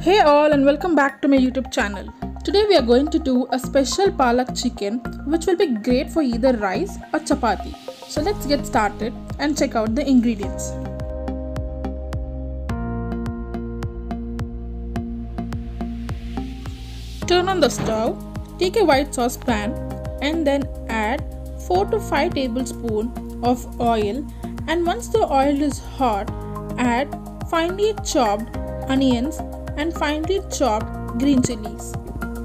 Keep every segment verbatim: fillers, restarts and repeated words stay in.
Hey all, and welcome back to my YouTube channel. Today we are going to do a special palak chicken which will be great for either rice or chapati. So let's get started and check out the ingredients. Turn on the stove, take a white saucepan and then add four to five tablespoons of oil, and once the oil is hot, add finely chopped onions and finely chopped green chilies.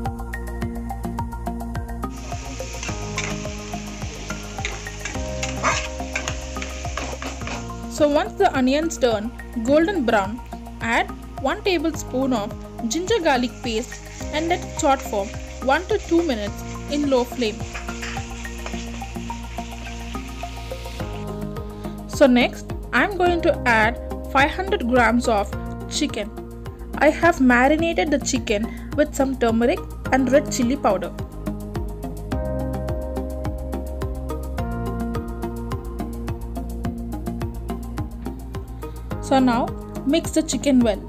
So once the onions turn golden brown, add one tablespoon of ginger garlic paste and let it saute for one to two minutes in low flame. So next I am going to add five hundred grams of chicken. I have marinated the chicken with some turmeric and red chili powder. So now mix the chicken well.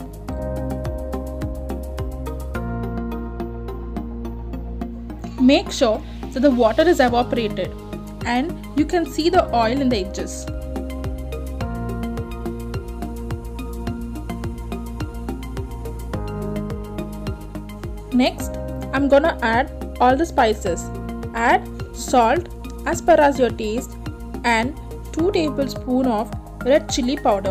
Make sure that the water is evaporated and you can see the oil in the edges. Next, I'm gonna add all the spices. Add salt as per as your taste and two tablespoons of red chili powder.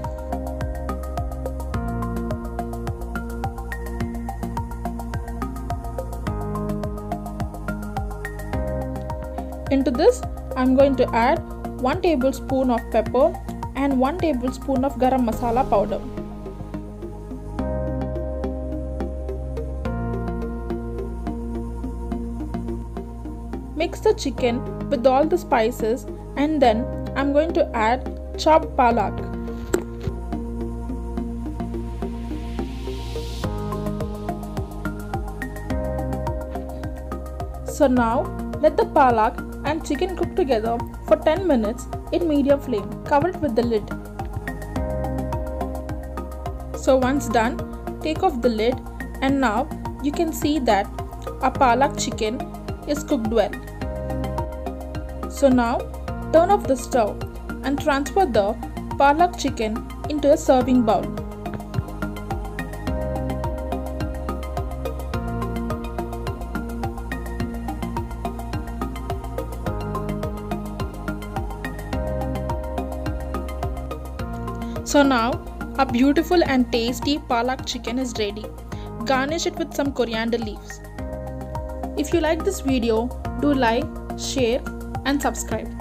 Into this, I'm going to add one tablespoon of pepper and one tablespoon of garam masala powder. Mix the chicken with all the spices and then I'm going to add chopped palak. So now let the palak and chicken cook together for ten minutes in medium flame. Cover it with the lid. So once done, take off the lid and now you can see that our palak chicken is cooked well. So now turn off the stove and transfer the palak chicken into a serving bowl. So now our beautiful and tasty palak chicken is ready. Garnish it with some coriander leaves. If you like this video, do like, share and subscribe.